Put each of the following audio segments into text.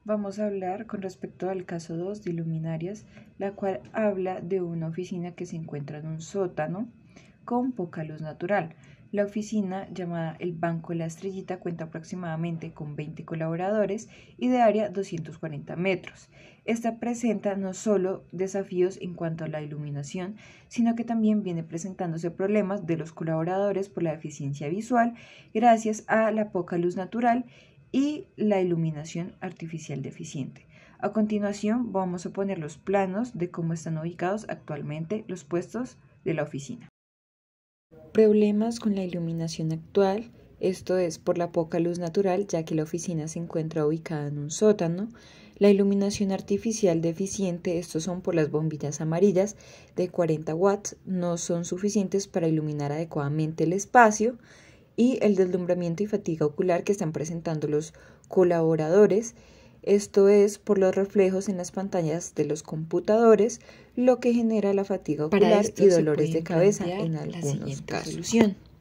Vamos a hablar con respecto al caso 2 de luminarias, la cual habla de una oficina que se encuentra en un sótano con poca luz natural. La oficina, llamada el Banco La Estrellita, cuenta aproximadamente con 20 colaboradores y de área 240 metros. Esta presenta no solo desafíos en cuanto a la iluminación, sino que también viene presentándose problemas de los colaboradores por la deficiencia visual gracias a la poca luz natural y la iluminación artificial deficiente. A continuación vamos a poner los planos de cómo están ubicados actualmente los puestos de la oficina. Problemas con la iluminación actual, esto es por la poca luz natural, ya que la oficina se encuentra ubicada en un sótano. La iluminación artificial deficiente, estos son por las bombillas amarillas de 40 watts, no son suficientes para iluminar adecuadamente el espacio. Y el deslumbramiento y fatiga ocular que están presentando los colaboradores, esto es por los reflejos en las pantallas de los computadores, lo que genera la fatiga ocular y dolores de cabeza en algunos casos.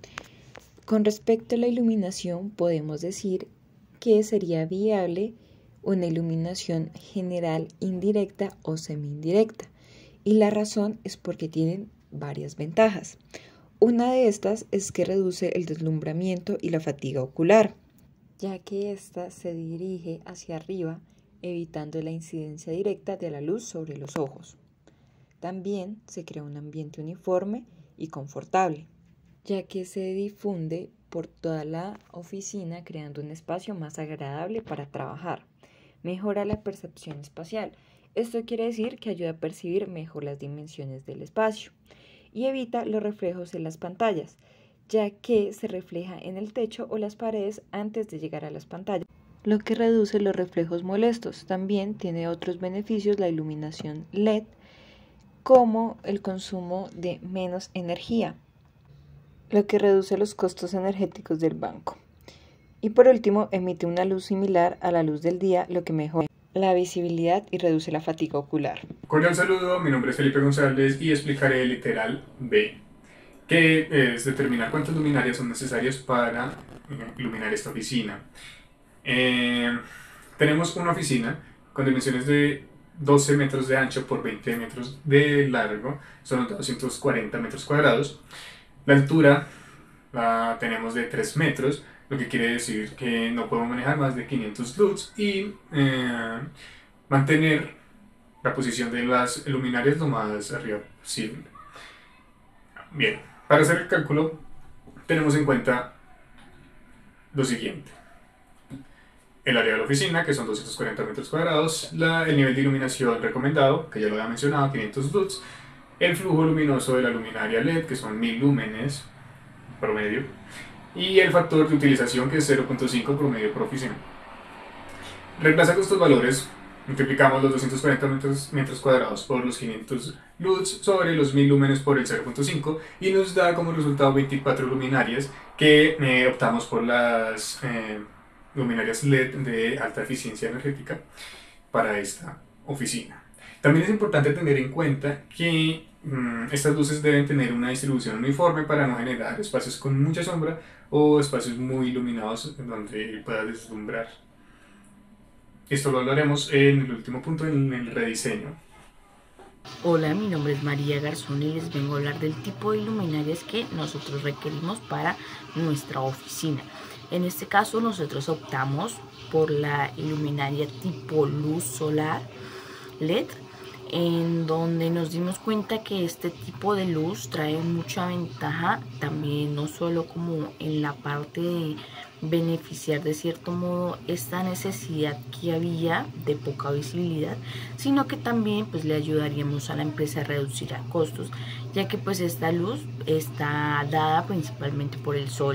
Con respecto a la iluminación, podemos decir que sería viable una iluminación general indirecta o semi-indirecta, y la razón es porque tienen varias ventajas. Una de estas es que reduce el deslumbramiento y la fatiga ocular, ya que ésta se dirige hacia arriba, evitando la incidencia directa de la luz sobre los ojos. También se crea un ambiente uniforme y confortable, ya que se difunde por toda la oficina creando un espacio más agradable para trabajar. Mejora la percepción espacial. Esto quiere decir que ayuda a percibir mejor las dimensiones del espacio y evita los reflejos en las pantallas, ya que se refleja en el techo o las paredes antes de llegar a las pantallas, lo que reduce los reflejos molestos. También tiene otros beneficios la iluminación LED, como el consumo de menos energía, lo que reduce los costos energéticos del banco. Y por último, emite una luz similar a la luz del día, lo que mejora la visibilidad y reduce la fatiga ocular. Cordial saludo, mi nombre es Felipe González y explicaré el literal B, que es determinar cuántas luminarias son necesarias para iluminar esta oficina. Tenemos una oficina con dimensiones de 12 metros de ancho por 20 metros de largo, son 240 metros cuadrados. La altura la tenemos de 3 metros, lo que quiere decir que no podemos manejar más de 500 lux y mantener la posición de las luminarias lo más arriba posible. Bien, para hacer el cálculo tenemos en cuenta lo siguiente: el área de la oficina, que son 240 metros cuadrados, el nivel de iluminación recomendado, que ya lo había mencionado, 500 lux, el flujo luminoso de la luminaria LED, que son 1000 lúmenes promedio, y el factor de utilización, que es 0.5 promedio por oficina. Reemplaza con estos valores, multiplicamos los 240 metros cuadrados por los 500 lux sobre los 1000 lúmenes por el 0.5 y nos da como resultado 24 luminarias, que optamos por las luminarias LED de alta eficiencia energética para esta oficina. También es importante tener en cuenta que estas luces deben tener una distribución uniforme para no generar espacios con mucha sombra o espacios muy iluminados donde pueda deslumbrar. Esto lo hablaremos en el último punto, en el rediseño. Hola, mi nombre es María Garzón y les vengo a hablar del tipo de luminarias que nosotros requerimos para nuestra oficina. En este caso nosotros optamos por la iluminaria tipo luz solar LED, en donde nos dimos cuenta que este tipo de luz trae mucha ventaja también, no solo como en la parte de beneficiar de cierto modo esta necesidad que había de poca visibilidad, sino que también pues le ayudaríamos a la empresa a reducir a costos, ya que pues esta luz está dada principalmente por el sol.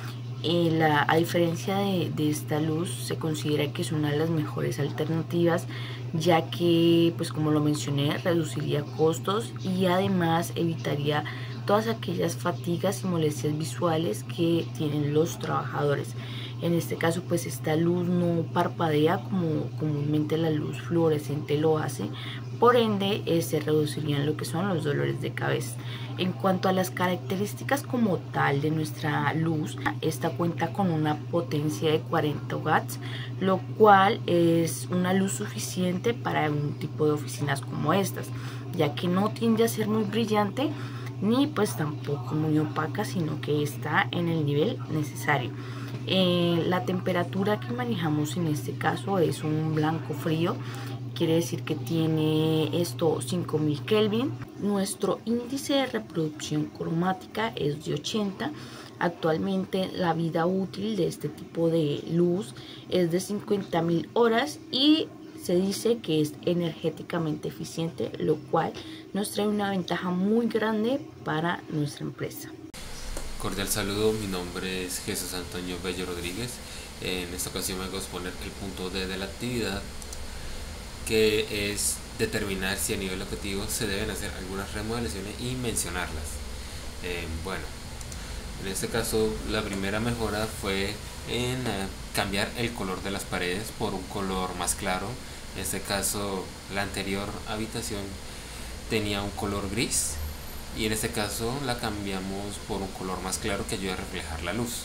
A diferencia de esta luz, se considera que es una de las mejores alternativas, ya que, pues como lo mencioné, reduciría costos y además evitaría todas aquellas fatigas y molestias visuales que tienen los trabajadores. En este caso pues esta luz no parpadea como comúnmente la luz fluorescente lo hace, por ende se reducirían lo que son los dolores de cabeza. En cuanto a las características como tal de nuestra luz, esta cuenta con una potencia de 40 watts, lo cual es una luz suficiente para un tipo de oficinas como estas, ya que no tiende a ser muy brillante ni pues tampoco muy opaca, sino que está en el nivel necesario. La temperatura que manejamos en este caso es un blanco frío, quiere decir que tiene esto 5000 Kelvin. Nuestro índice de reproducción cromática es de 80. Actualmente la vida útil de este tipo de luz es de 50.000 horas y se dice que es energéticamente eficiente, lo cual nos trae una ventaja muy grande para nuestra empresa. Cordial saludo, mi nombre es Jesús Antonio Bello Rodríguez. En esta ocasión vengo a exponer el punto D de la actividad, que es determinar si a nivel objetivo se deben hacer algunas remodelaciones y mencionarlas. Bueno, en este caso la primera mejora fue en cambiar el color de las paredes por un color más claro. En este caso la anterior habitación tenía un color gris y en este caso la cambiamos por un color más claro que ayuda a reflejar la luz.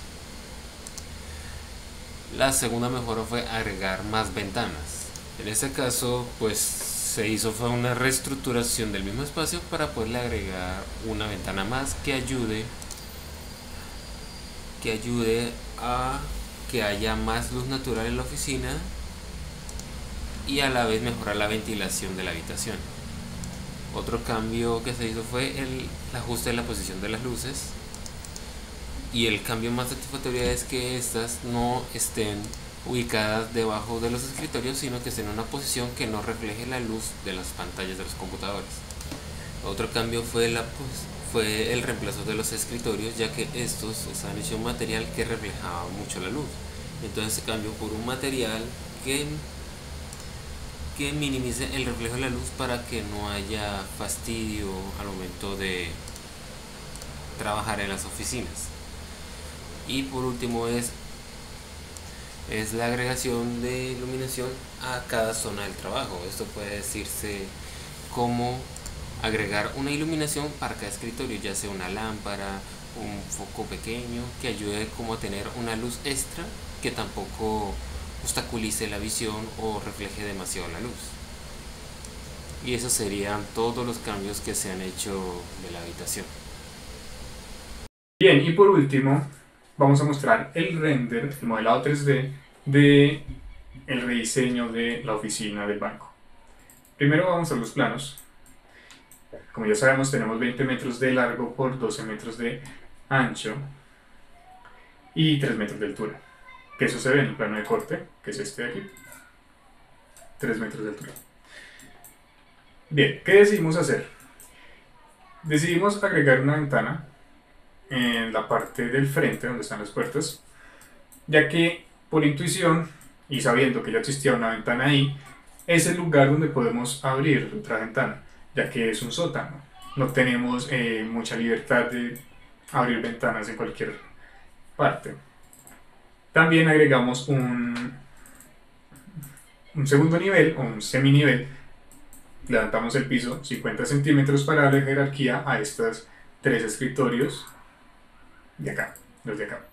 La segunda mejora fue agregar más ventanas. En este caso pues fue una reestructuración del mismo espacio para poderle agregar una ventana más que ayude a que haya más luz natural en la oficina y a la vez mejorar la ventilación de la habitación. Otro cambio que se hizo fue el ajuste de la posición de las luces, y el cambio más satisfactorio es que estas no estén ubicadas debajo de los escritorios, sino que estén en una posición que no refleje la luz de las pantallas de los computadores. Otro cambio fue el reemplazo de los escritorios, ya que estos estaban hechos de un material que reflejaba mucho la luz. Entonces se cambió por un material que minimice el reflejo de la luz para que no haya fastidio al momento de trabajar en las oficinas. Y por último es la agregación de iluminación a cada zona del trabajo. Esto puede decirse como agregar una iluminación para cada escritorio, ya sea una lámpara, un foco pequeño que ayude como a tener una luz extra que tampoco obstaculice la visión o refleje demasiado la luz. Y esos serían todos los cambios que se han hecho de la habitación. Bien, y por último vamos a mostrar el render, el modelado 3D de el rediseño de la oficina del banco. Primero vamos a los planos. Como ya sabemos, tenemos 20 metros de largo por 12 metros de ancho y 3 metros de altura, que eso se ve en el plano de corte, que es este de aquí, 3 metros de altura. Bien, ¿qué decidimos hacer? Decidimos agregar una ventana en la parte del frente donde están las puertas, ya que por intuición y sabiendo que ya existía una ventana ahí, es el lugar donde podemos abrir otra ventana, ya que es un sótano. No tenemos mucha libertad de abrir ventanas en cualquier parte. También agregamos un segundo nivel o un seminivel. Levantamos el piso 50 centímetros para darle jerarquía a estos 3 escritorios de acá, los de acá.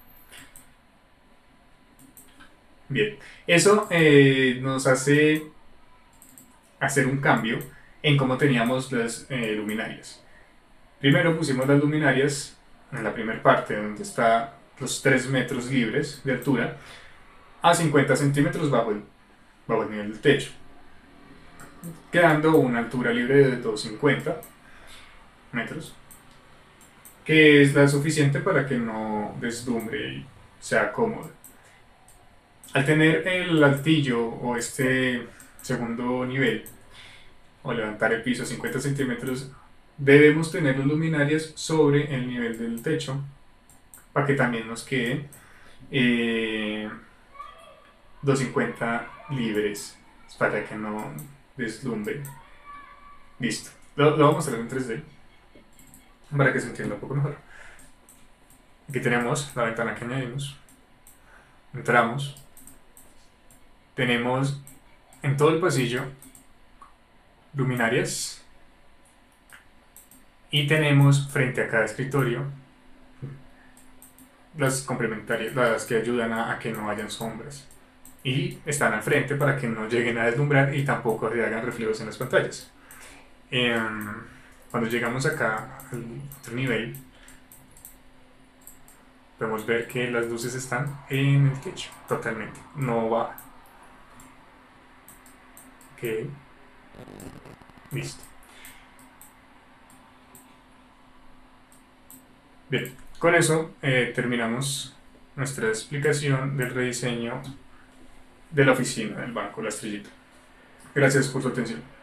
Bien, eso nos hace hacer un cambio en cómo teníamos las luminarias. Primero pusimos las luminarias en la primera parte donde está los 3 metros libres de altura a 50 centímetros bajo el nivel del techo, quedando una altura libre de 250 metros, que es la suficiente para que no deslumbre y sea cómodo. Al tener el altillo o este segundo nivel o levantar el piso a 50 centímetros, debemos tener las luminarias sobre el nivel del techo para que también nos quede 250 libres para que no deslumbre. Listo, lo vamos a hacer en 3D para que se entienda un poco mejor. Aquí tenemos la ventana que añadimos, Entramos, tenemos en todo el pasillo luminarias y tenemos frente a cada escritorio las complementarias, las que ayudan a que no hayan sombras. Y están al frente para que no lleguen a deslumbrar y tampoco se hagan reflejos en las pantallas. Cuando llegamos acá al otro nivel, podemos ver que las luces están en el techo, totalmente, no bajan. Ok, listo. Bien, con eso terminamos nuestra explicación del rediseño de la oficina del banco La Estrellita. Gracias por su atención.